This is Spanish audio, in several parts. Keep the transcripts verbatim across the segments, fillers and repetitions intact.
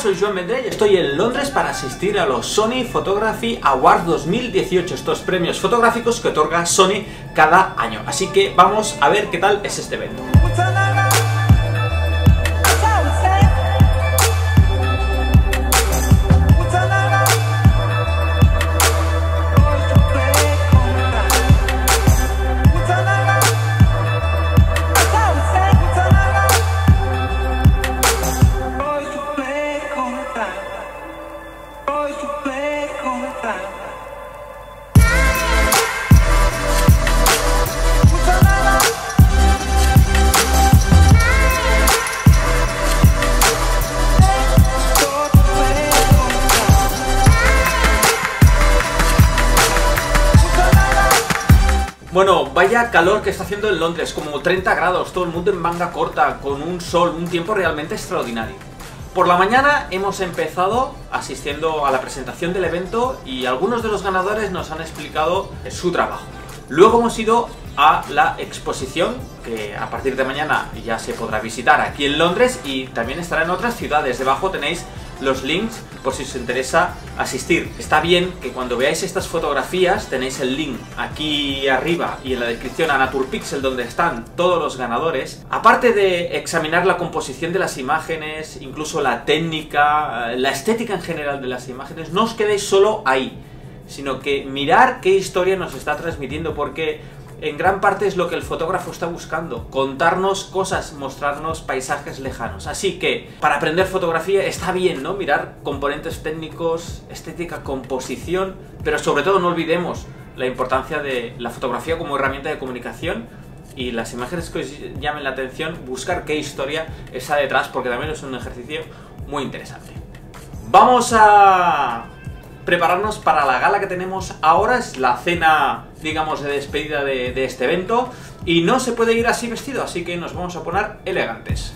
soy Joan Vendrell y estoy en Londres para asistir a los Sony Photography Awards dos mil dieciocho, estos premios fotográficos que otorga Sony cada año. Así que vamos a ver qué tal es este evento. Bueno, vaya calor que está haciendo en Londres, como treinta grados, todo el mundo en manga corta, con un sol, un tiempo realmente extraordinario. Por la mañana hemos empezado asistiendo a la presentación del evento y algunos de los ganadores nos han explicado su trabajo. Luego hemos ido a la exposición, que a partir de mañana ya se podrá visitar aquí en Londres y también estará en otras ciudades. Debajo tenéis los links por si os interesa asistir. Está bien que cuando veáis estas fotografías tenéis el link aquí arriba y en la descripción a Naturpixel, donde están todos los ganadores. Aparte de examinar la composición de las imágenes, incluso la técnica, la estética en general de las imágenes, no os quedéis solo ahí, sino que mirar qué historia nos está transmitiendo, porque en gran parte es lo que el fotógrafo está buscando, contarnos cosas, mostrarnos paisajes lejanos. Así que, para aprender fotografía está bien, ¿no? Mirar componentes técnicos, estética, composición, pero sobre todo no olvidemos la importancia de la fotografía como herramienta de comunicación y las imágenes que os llamen la atención, buscar qué historia está detrás, porque también es un ejercicio muy interesante. Vamos a prepararnos para la gala que tenemos ahora. Es la cena, digamos, de despedida de, de este evento y no se puede ir así vestido, así que nos vamos a poner elegantes.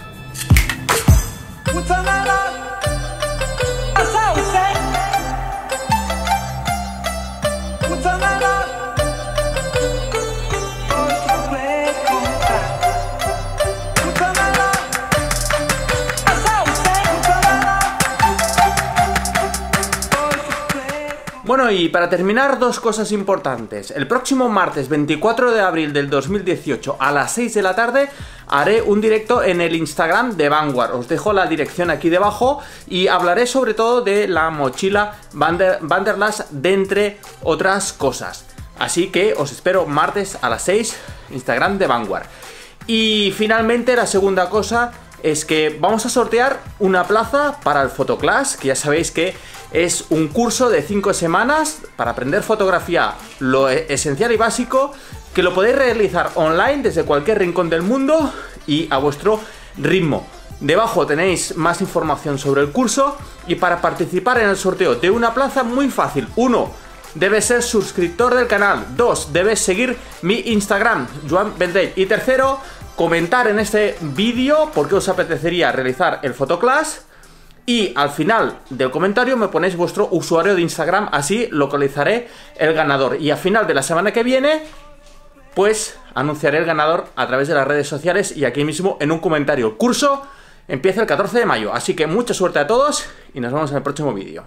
Bueno, y para terminar, dos cosas importantes. El próximo martes veinticuatro de abril del dos mil dieciocho a las seis de la tarde haré un directo en el Instagram de Vanguard. Os dejo la dirección aquí debajo y hablaré sobre todo de la mochila Vander, Vanderlast, de entre otras cosas. Así que os espero martes a las seis, Instagram de Vanguard. Y finalmente la segunda cosa es que vamos a sortear una plaza para el Photoclass, que ya sabéis que es un curso de cinco semanas para aprender fotografía, lo esencial y básico, que lo podéis realizar online desde cualquier rincón del mundo y a vuestro ritmo. Debajo tenéis más información sobre el curso y para participar en el sorteo de una plaza muy fácil. Uno, debes ser suscriptor del canal. Dos, debes seguir mi Instagram, Joan Vendrell. Y tercero, comentar en este vídeo por qué os apetecería realizar el Photoclass. Y al final del comentario me ponéis vuestro usuario de Instagram, así localizaré el ganador. Y al final de la semana que viene, pues anunciaré el ganador a través de las redes sociales y aquí mismo en un comentario. El curso empieza el catorce de mayo, así que mucha suerte a todos y nos vemos en el próximo vídeo.